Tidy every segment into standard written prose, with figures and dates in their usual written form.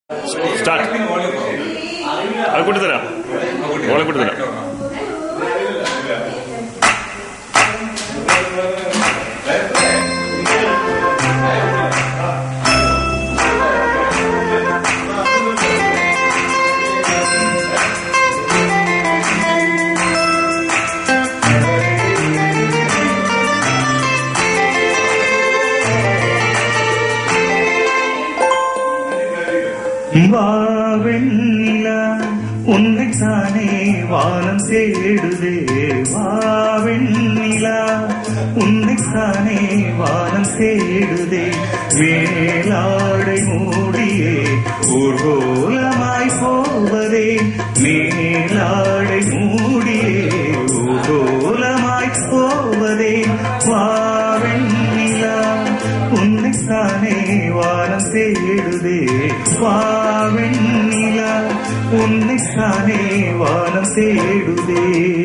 Start. ಅದು ಕೊಟ್ಟಿದ್ದೀರಾ? ಒಳಗೆ ಕೊಟ್ಟಿದ್ದೀರಾ? வாவெண்ணிலா உன்னைத்தானே வானம் தேடுதே, வாவெண்ணிலா உன்னைத்தானே வானம் தேடுதே, மேலாடை மூடியே ஊர்கோலமாய் போவதே, மேலாடை மூடியே ஊர்கோலமாய் போவதே, வாவெண்ணிலா உன்னைத்தானே வானம் தேடுதே, வாவெண்ணிலா உன்னைத்தானே வானம் தேடுதே.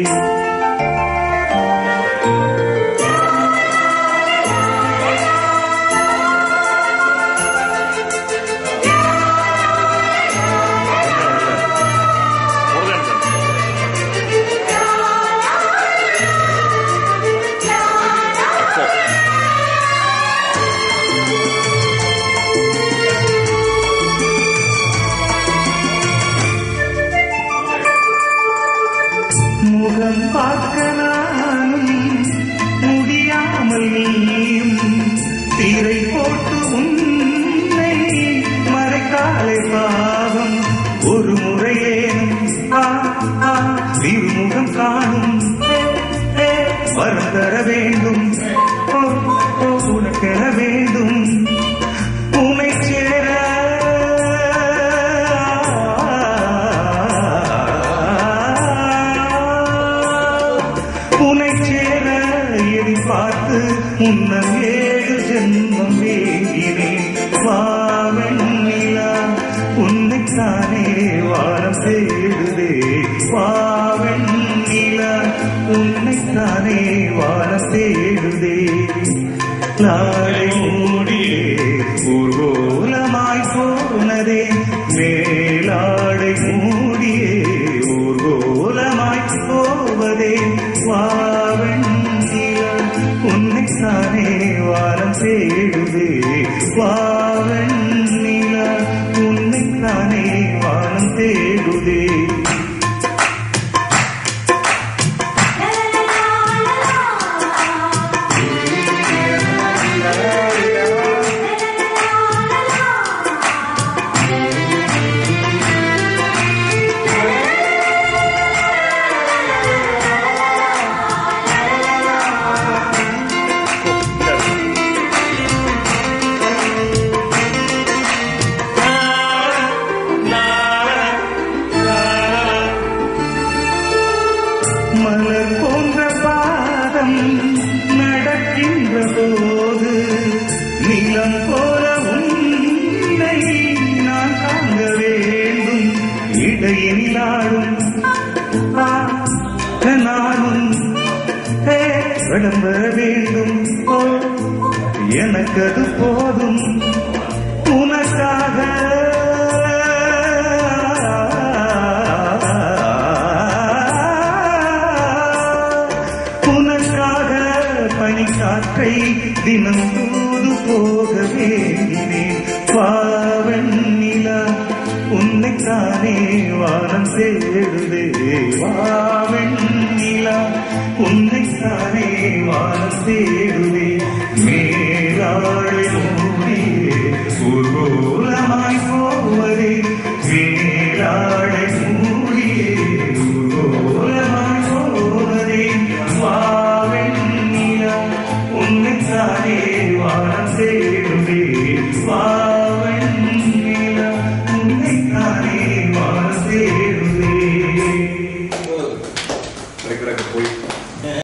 முகம் பார்க்க நானும் முடியாமல் நீயும் தீரை போட்டு உன்னை மறைக்காலை பாவம், ஒரு முறையேனும் திருமுகம் காணும் வரம் தர வேண்டும், உனக்கென வேண்டும் உனை சேர பார்த்து முன்னம் 7 ஜென்மம் வேண்டினேன், வாவெண்ணிலா உன்னைத்தானே வானம் தேடுதே, வாவெண்ணிலா உன்னைத்தானே வானம் தேடுதே, நாளை மூடியே ஊர்கோலமாய் போனதே, மேலாடை மூடியே ஊர்கோலமாய் போவதே, வாவெண்ணிலா உன்னைத்தானே வானம் தேடுதே, வாவெண்ணிலா உன்னைத்தானே வானம் தேடுதே. மலர் போன்ற பாதம் நடக்கின்ற போது நிலம் போல உன்னை நான் காண வேண்டும், இடையில் ஆடும் நானும் விளம்பர வேண்டும், எனக்கு அது போதும் உனக்காக பனிக்காற்றை தினம் தூது போக வேண்டினேன், வாவெண்ணிலா உன்னைத்தானே வானம் தேடுதே, வாவெண்ணிலா உன்னைத்தானே வானம் தேடுதே, மேலாடை மூடியே ஊர்கோலமாய் போவதே, மேலாடை மூடியே ஊர்கோலமாய் போவதே, வாவெண்ணிலா உன்னைத்தானே வானம் தேடுதே,